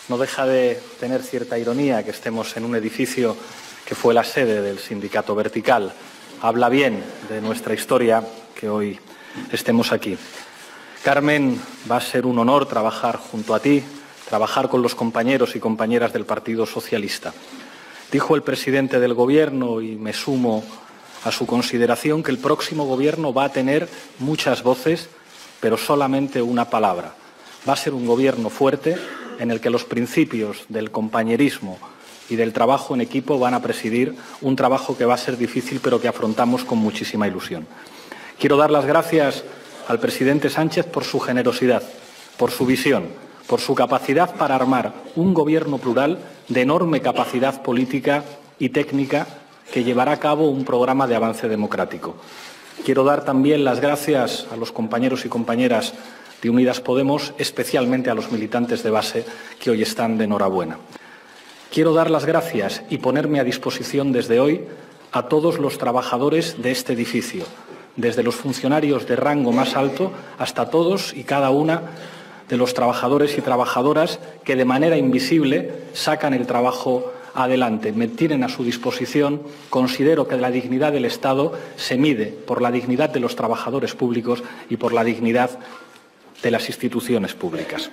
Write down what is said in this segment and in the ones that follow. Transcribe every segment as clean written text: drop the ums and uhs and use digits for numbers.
No deja de tener cierta ironía que estemos en un edificio que fue la sede del sindicato Vertical. Habla bien de nuestra historia que hoy estemos aquí. Carmen, va a ser un honor trabajar junto a ti, trabajar con los compañeros y compañeras del Partido Socialista. Dijo el presidente del Gobierno, y me sumo a su consideración, que el próximo Gobierno va a tener muchas voces, pero solamente una palabra. Va a ser un Gobierno fuerte en el que los principios del compañerismo y del trabajo en equipo van a presidir un trabajo que va a ser difícil, pero que afrontamos con muchísima ilusión. Quiero dar las gracias al presidente Sánchez por su generosidad, por su visión, por su capacidad para armar un Gobierno plural de enorme capacidad política y técnica que llevará a cabo un programa de avance democrático. Quiero dar también las gracias a los compañeros y compañeras de Unidas Podemos, especialmente a los militantes de base que hoy están de enhorabuena. Quiero dar las gracias y ponerme a disposición desde hoy a todos los trabajadores de este edificio, desde los funcionarios de rango más alto hasta todos y cada una de los trabajadores y trabajadoras que de manera invisible sacan el trabajo adelante. Me tienen a su disposición. Considero que la dignidad del Estado se mide por la dignidad de los trabajadores públicos y por la dignidad de las instituciones públicas.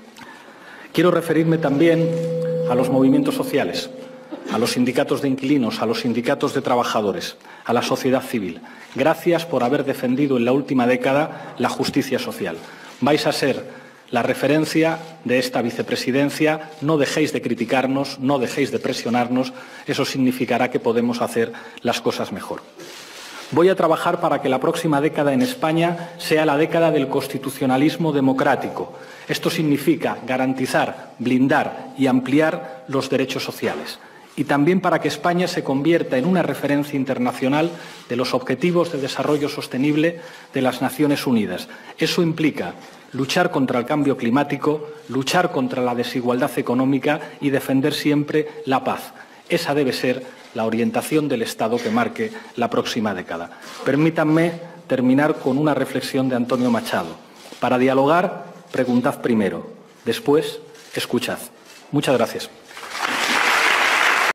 Quiero referirme también a los movimientos sociales, a los sindicatos de inquilinos, a los sindicatos de trabajadores, a la sociedad civil. Gracias por haber defendido en la última década la justicia social. Vais a ser la referencia de esta vicepresidencia. No dejéis de criticarnos, no dejéis de presionarnos. Eso significará que podemos hacer las cosas mejor. Voy a trabajar para que la próxima década en España sea la década del constitucionalismo democrático. Esto significa garantizar, blindar y ampliar los derechos sociales. Y también para que España se convierta en una referencia internacional de los Objetivos de Desarrollo Sostenible de las Naciones Unidas. Eso implica luchar contra el cambio climático, luchar contra la desigualdad económica y defender siempre la paz. Esa debe ser la orientación del Estado que marque la próxima década. Permítanme terminar con una reflexión de Antonio Machado. Para dialogar, preguntad primero. Después, escuchad. Muchas gracias.